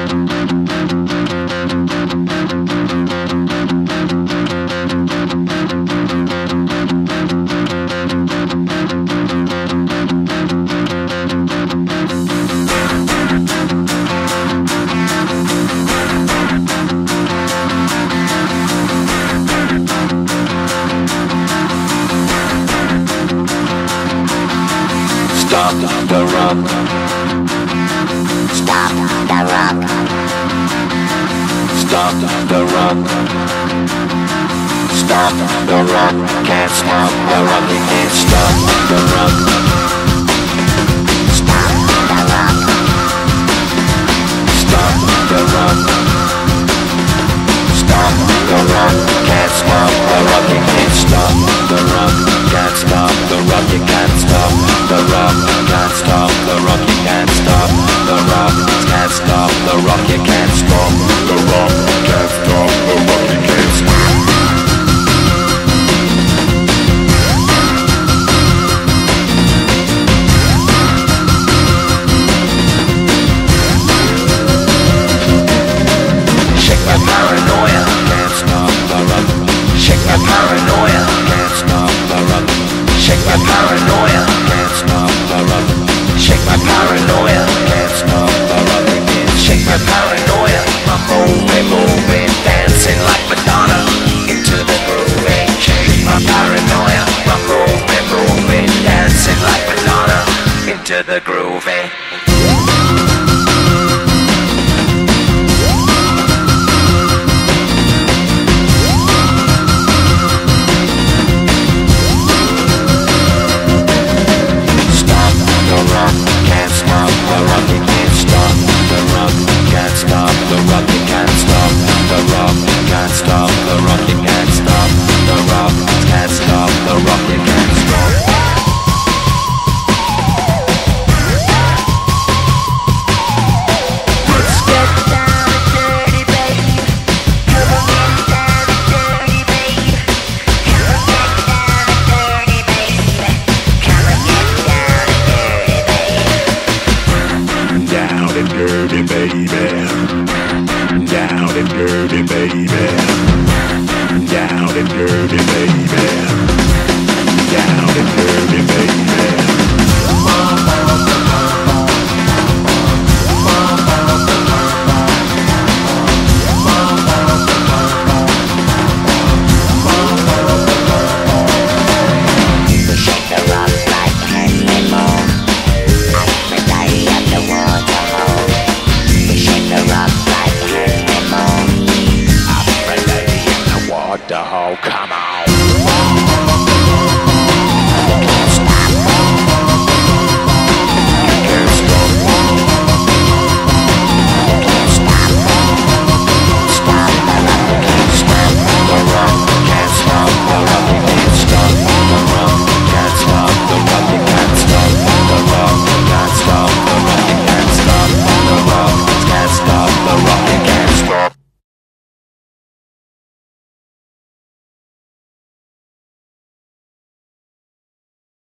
Stop the rock. Stop the rock. Stop the rock. Stop the rock. Can't stop the rock. You can't stop the rock. Stop the rock. Stop the rock. Stop the rock. Can't stop the rock. You can't stop the rock. Can't stop the rock. You can't stop the rock. Can't stop the rock. You can't stop the rock. Can't stop the rock. You can't stop the rock. Can't stop the rock. You can't stop. Shake my paranoia. Can't stop the rock. Shake my paranoia. Can't stop the rock. Shake my paranoia. Can't stop the rock. Shake my paranoia. Can't stop the rock. You can't Shake my paranoia. I'm moving, dancing like Madonna into the groove. Shake my paranoia. I'm moving, dancing like Madonna into the groove. stop the rock. Can't stop the rock. You can't stop the rock. Can't stop the rock. You can't stop the rock. Can't stop the rock. You can't stop the rock. Can't stop the rock. You can't stop. Let's get down and dirty, babe. Come on, get down and dirty, babe. Come on, get down and dirty, babe. Come on, get down and dirty, babe. Down and dirty, baby.